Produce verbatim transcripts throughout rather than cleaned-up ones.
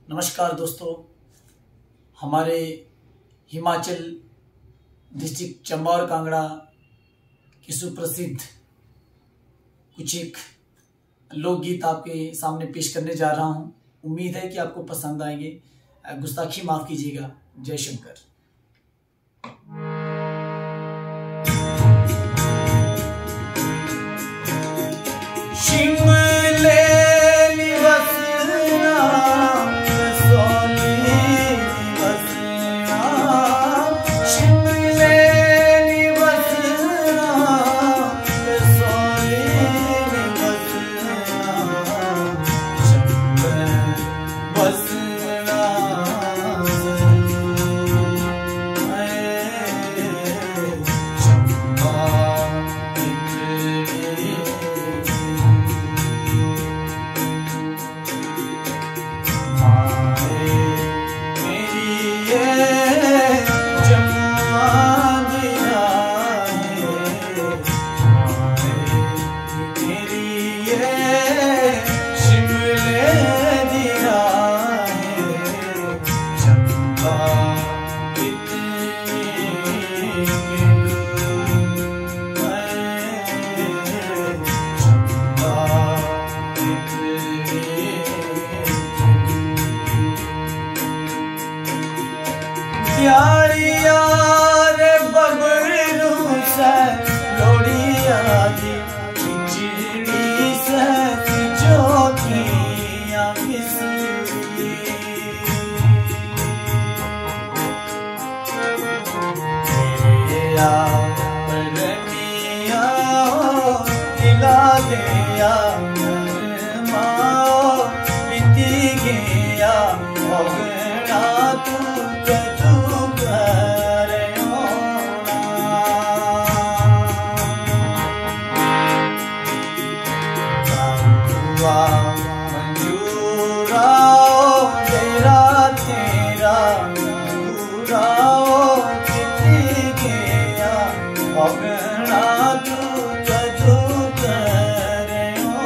नमस्कार दोस्तों, हमारे हिमाचल डिस्ट्रिक्ट चंबा और कांगड़ा की सुप्रसिद्ध कुछ एक लोकगीत आपके सामने पेश करने जा रहा हूं। उम्मीद है कि आपको पसंद आएंगे। गुस्ताखी माफ कीजिएगा। जय शंकर। शिमले प्यारिया रे बबरू से लोड़िया दी खिचड़ी से चौकिया किसी परनिया दिला दिया माओ बीती गया मगना तू मंजूराओ तेरा तेरा मंजूराओ कितनी गया मगना तू जजू करे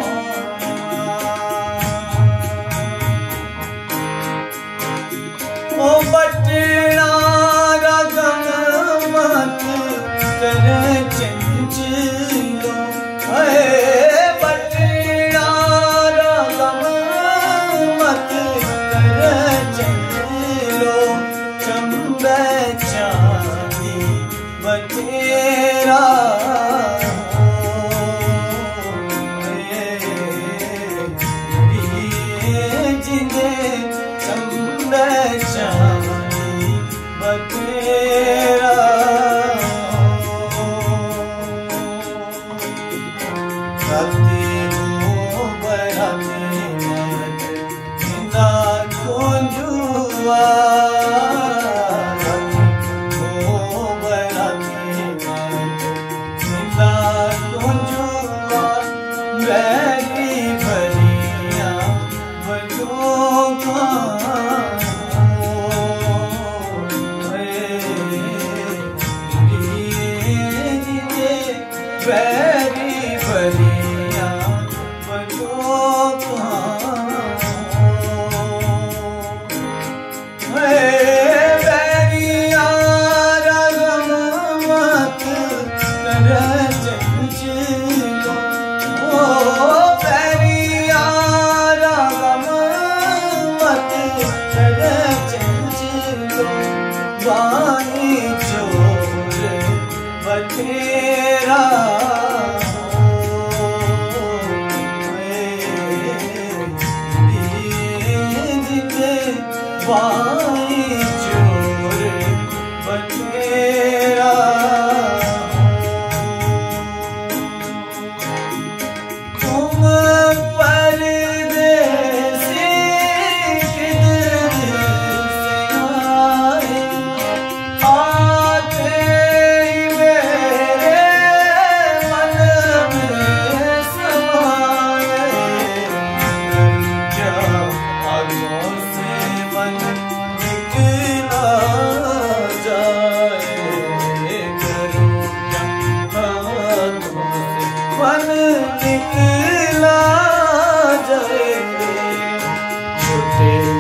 ओ बटना रगम मत करे चंचलो है बटना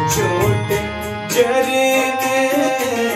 छोटे झरने